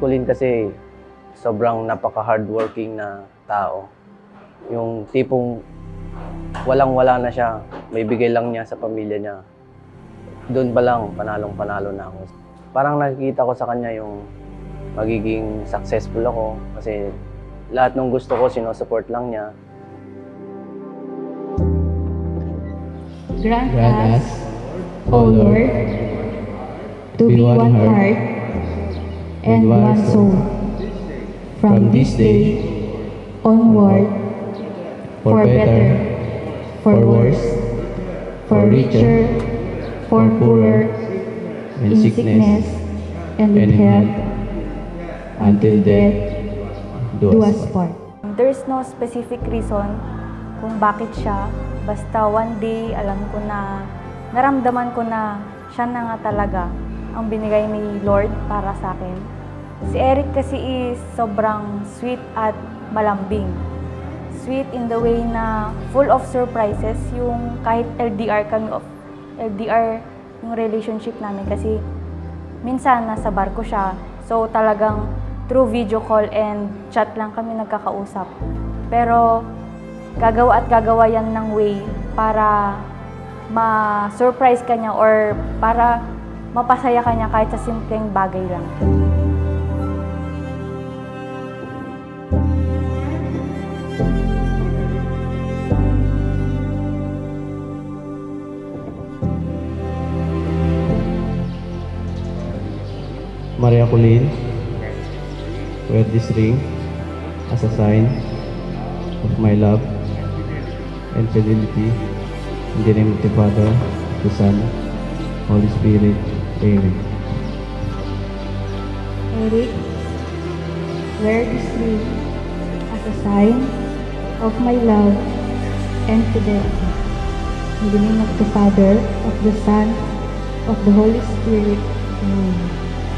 Colleen kasi sobrang napaka-hardworking na tao. Yung tipong walang-wala na siya, may bigay lang niya sa pamilya niya. Doon pa lang, panalong-panalo na ako. Parang nakikita ko sa kanya yung magiging successful ako kasi lahat ng gusto ko, sinusupport lang niya. Grant us, O Lord, to be one heart and one soul from this day onward, for better, for worse, for richer, for poorer, in sickness and in health, until death do us part. There's no specific reason kung bakit siya. Basta one day, alam ko na, naramdaman ko na siya na nga talaga ang binigay ni Lord para sa akin. Si Eric kasi is sobrang sweet at malambing. Sweet in the way na full of surprises, yung kahit LDR yung relationship namin kasi minsan nasa barko siya. So talagang through video call and chat lang kami nagkakausap. Pero gagawa yan ng way para ma-surprise ka niya or para mapasaya ka niya kahit sa simpleng bagay lang. Maria Colleen, wear this ring as a sign of my love and fidelity in the name of the Father, the Son, Holy Spirit. Amen. Eric, wear this ring as a sign of my love and fidelity in the name of the Father, of the Son, of the Holy Spirit. Amen.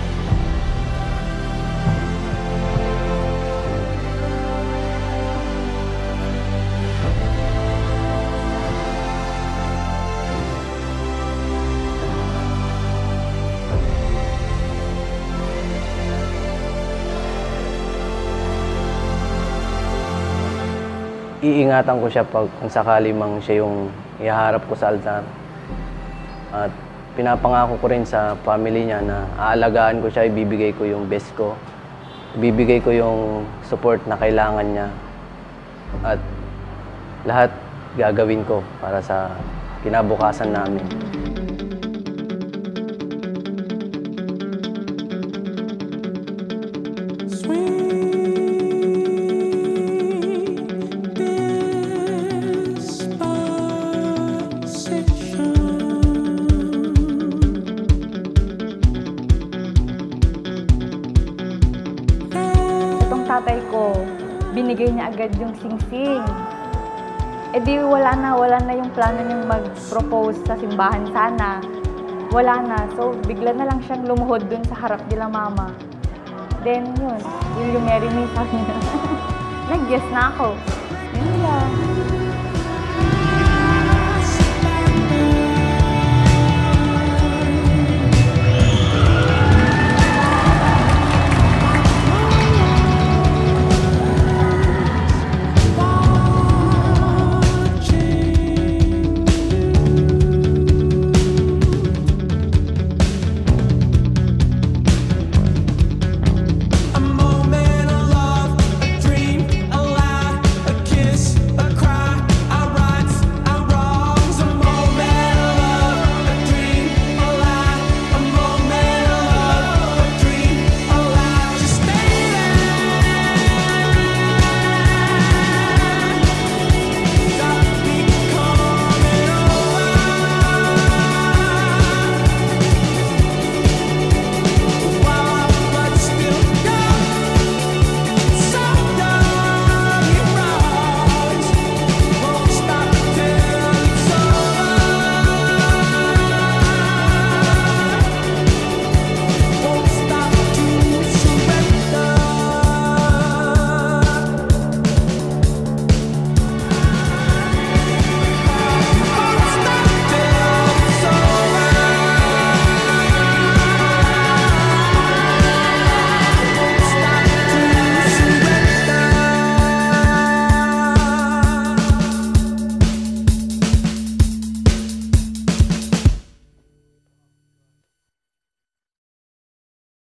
Iingatan ko siya pag kung sakali mang siya yung ihaharap ko sa altar. At pinapangako ko rin sa family niya na aalagaan ko siya, ibibigay ko yung best ko. Ibibigay ko yung support na kailangan niya. At lahat gagawin ko para sa kinabukasan namin. Tatay ko, binigay niya agad yung sing-sing. E di wala na yung plano niyang mag-propose sa simbahan sana. Wala na. So, bigla na lang siyang lumuhod dun sa harap nila mama. Then, yun. Will you marry me? Sabi niya. Nag-yes na ako. Yun lang.